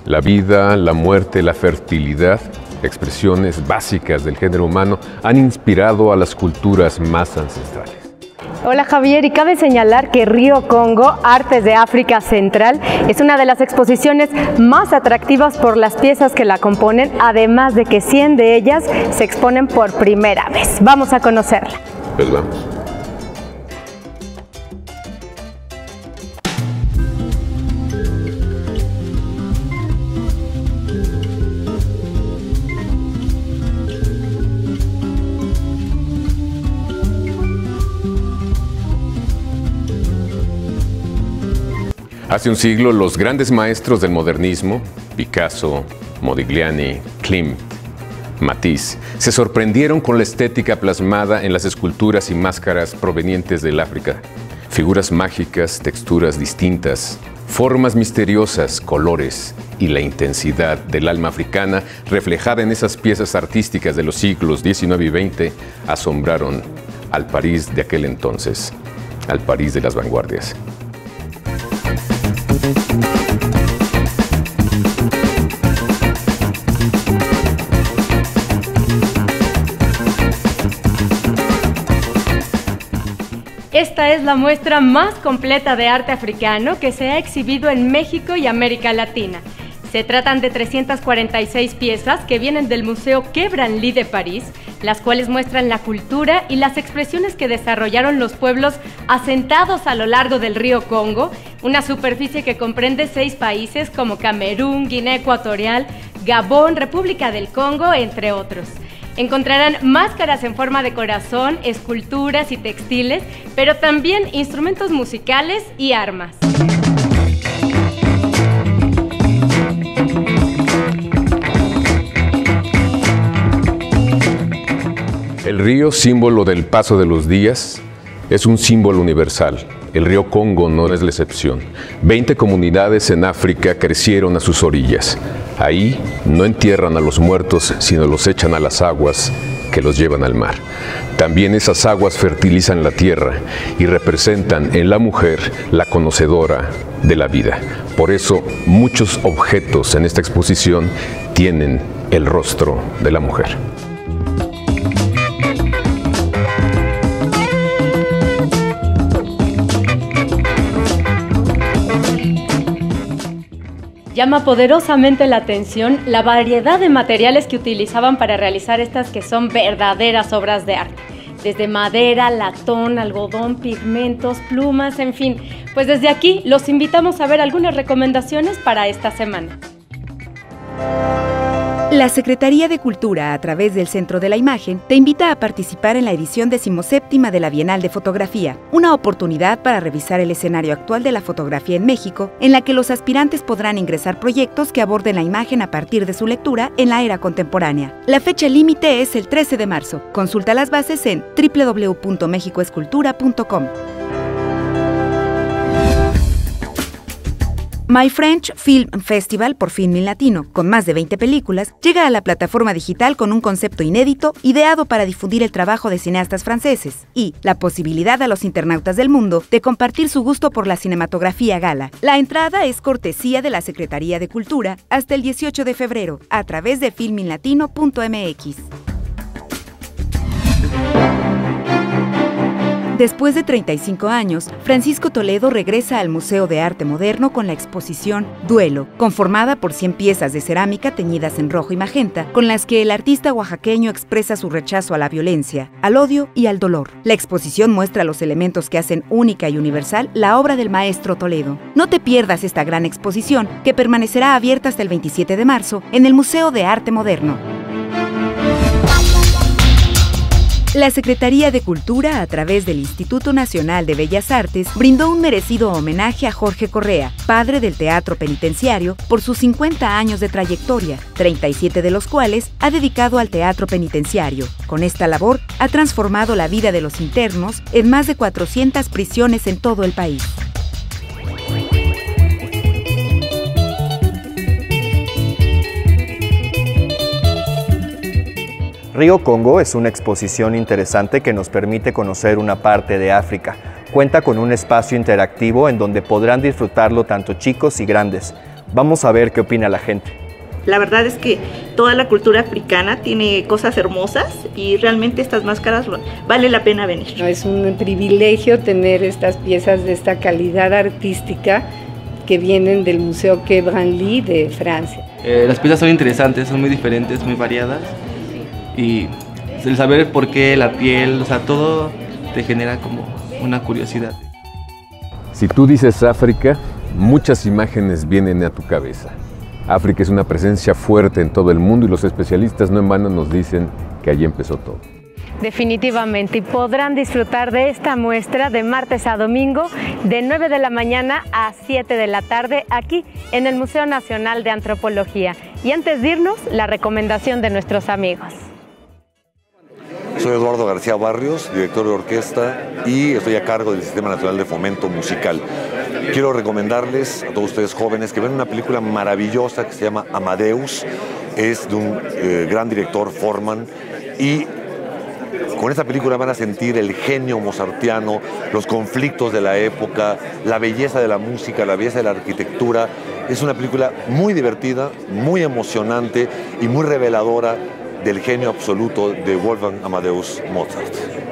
La vida, la muerte, la fertilidad, expresiones básicas del género humano, han inspirado a las culturas más ancestrales. Hola Javier, y cabe señalar que Río Congo, Artes de África Central, es una de las exposiciones más atractivas por las piezas que la componen, además de que 100 de ellas se exponen por primera vez. Vamos a conocerla. Pues vamos. Hace un siglo, los grandes maestros del modernismo, Picasso, Modigliani, Klimt, Matisse, se sorprendieron con la estética plasmada en las esculturas y máscaras provenientes del África. Figuras mágicas, texturas distintas, formas misteriosas, colores y la intensidad del alma africana reflejada en esas piezas artísticas de los siglos XIX y XX asombraron al París de aquel entonces, al París de las vanguardias. Esta es la muestra más completa de arte africano que se ha exhibido en México y América Latina. Se tratan de 346 piezas que vienen del Museo Quai Branly de París, las cuales muestran la cultura y las expresiones que desarrollaron los pueblos asentados a lo largo del río Congo, una superficie que comprende 6 países como Camerún, Guinea Ecuatorial, Gabón, República del Congo, entre otros. Encontrarán máscaras en forma de corazón, esculturas y textiles, pero también instrumentos musicales y armas. El río, símbolo del paso de los días, es un símbolo universal. El río Congo no es la excepción. 20 comunidades en África crecieron a sus orillas. Ahí no entierran a los muertos, sino los echan a las aguas que los llevan al mar. También esas aguas fertilizan la tierra y representan en la mujer la conocedora de la vida. Por eso, muchos objetos en esta exposición tienen el rostro de la mujer. Llama poderosamente la atención la variedad de materiales que utilizaban para realizar estas que son verdaderas obras de arte. Desde madera, latón, algodón, pigmentos, plumas, en fin. Pues desde aquí los invitamos a ver algunas recomendaciones para esta semana. La Secretaría de Cultura, a través del Centro de la Imagen, te invita a participar en la edición 17ª de la Bienal de Fotografía, una oportunidad para revisar el escenario actual de la fotografía en México, en la que los aspirantes podrán ingresar proyectos que aborden la imagen a partir de su lectura en la era contemporánea. La fecha límite es el 13 de marzo. Consulta las bases en www.mexicoescultura.com. My French Film Festival por Filmin Latino, con más de 20 películas, llega a la plataforma digital con un concepto inédito ideado para difundir el trabajo de cineastas franceses y la posibilidad a los internautas del mundo de compartir su gusto por la cinematografía gala. La entrada es cortesía de la Secretaría de Cultura hasta el 18 de febrero a través de filminlatino.mx. Después de 35 años, Francisco Toledo regresa al Museo de Arte Moderno con la exposición Duelo, conformada por 100 piezas de cerámica teñidas en rojo y magenta, con las que el artista oaxaqueño expresa su rechazo a la violencia, al odio y al dolor. La exposición muestra los elementos que hacen única y universal la obra del maestro Toledo. No te pierdas esta gran exposición, que permanecerá abierta hasta el 27 de marzo en el Museo de Arte Moderno. La Secretaría de Cultura, a través del Instituto Nacional de Bellas Artes, brindó un merecido homenaje a Jorge Correa, padre del teatro penitenciario, por sus 50 años de trayectoria, 37 de los cuales ha dedicado al teatro penitenciario. Con esta labor, ha transformado la vida de los internos en más de 400 prisiones en todo el país. Río Congo es una exposición interesante que nos permite conocer una parte de África. Cuenta con un espacio interactivo en donde podrán disfrutarlo tanto chicos y grandes. Vamos a ver qué opina la gente. La verdad es que toda la cultura africana tiene cosas hermosas y realmente estas máscaras vale la pena venir. Es un privilegio tener estas piezas de esta calidad artística que vienen del Museo Quai Branly de Francia. Las piezas son interesantes, son muy diferentes, muy variadas y el saber por qué la piel, o sea, todo te genera como una curiosidad. Si tú dices África, muchas imágenes vienen a tu cabeza. África es una presencia fuerte en todo el mundo y los especialistas no en vano nos dicen que allí empezó todo. Definitivamente, y podrán disfrutar de esta muestra de martes a domingo de 9 de la mañana a 7 de la tarde aquí en el Museo Nacional de Antropología. Y antes de irnos, la recomendación de nuestros amigos. Soy Eduardo García Barrios, director de orquesta y estoy a cargo del Sistema Nacional de Fomento Musical. Quiero recomendarles a todos ustedes jóvenes que vean una película maravillosa que se llama Amadeus. Es de un gran director, Forman, y con esta película van a sentir el genio mozartiano, los conflictos de la época, la belleza de la música, la belleza de la arquitectura. Es una película muy divertida, muy emocionante y muy reveladora del genio absoluto de Wolfgang Amadeus Mozart.